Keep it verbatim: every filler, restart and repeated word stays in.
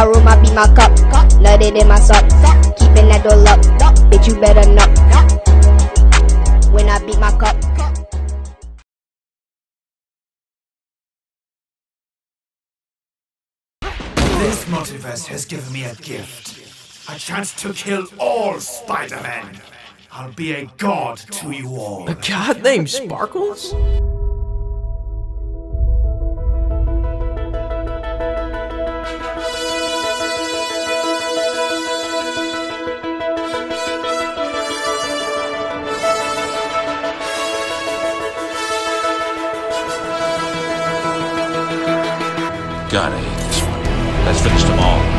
room, I beat my cup. Nutted in my sock. Keeping that door locked. Bitch, you better knock. When I beat my cup. This multiverse has given me a gift. A chance to kill all Spider-Men. I'll be a god to you all. A god named Sparkles? God, I hate this one. Let's finish them all.